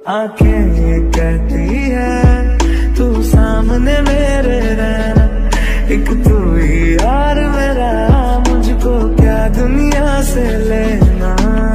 आंखें ये कहती है तू सामने मेरे रहना, एक तू ही यार मेरा, मुझको क्या दुनिया से लेना।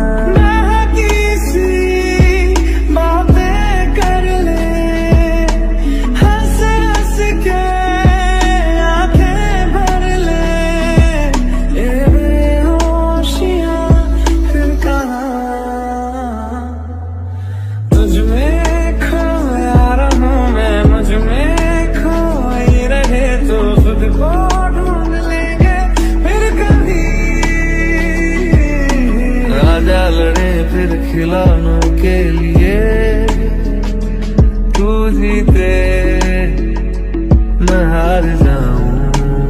लड़े फिर खिलौनों के लिए, तू जीते मैं हार जाऊं।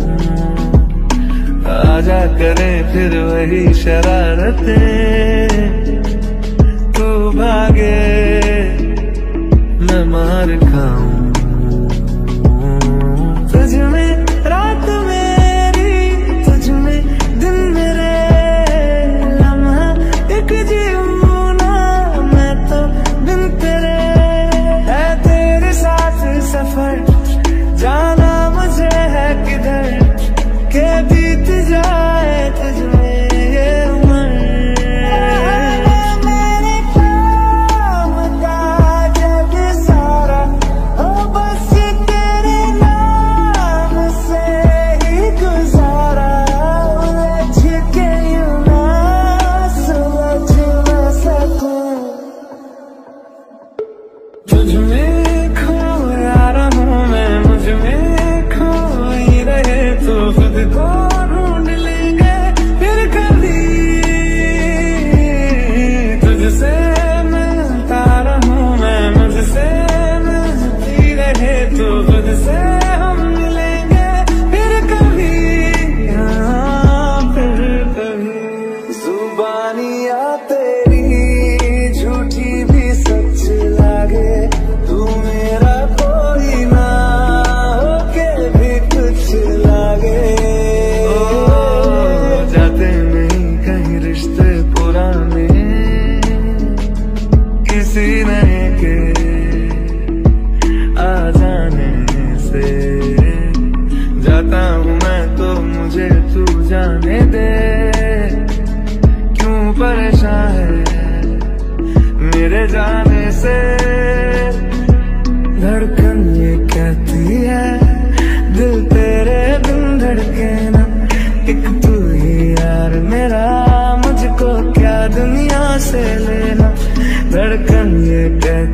आजा करे फिर वही शरारतें, तू भागे मैं मार खाऊं। तुझ में रात मेरी, तुझ में दिन मेरे, लम्हा एक जीऊं ना मैं तो बिन तेरे। है तेरे साथ सफर, जाना मुझे है किधर, के बीत जाए तुझ में ये उम्र। मेरे काम का जग सारा हो बस तेरे नाम से ही गुजारा। उलझ के यूं ना सुलझ ना सकूं, तुझ में खोया रहूं मैं, मुझ में खोई रहे तो खुद को ढूंढ लेंगे फिर कभी। तुझसे मिलता रहूं मैं, मुझसे मिलती रहे तो खुद से हम मिलेंगे फिर कभी, हाँ फिर कभी। जुबानियाँ तेरी झूठी भी सच लागे, तू मेरा कोई ना होके भी कुछ लागे। जाते नहीं कहीं रिश्ते पुराने, किसी नए के आ जाने से। जाता हूँ मैं तो मुझे तू जाने दे, क्यों परेशान है मेरे जाने से। धड़कन ये कहती है दिल तेरे बिन धड़के ना, एक तू ही यार मेरा, मुझको क्या दुनिया से लेना। धड़कन ये कहती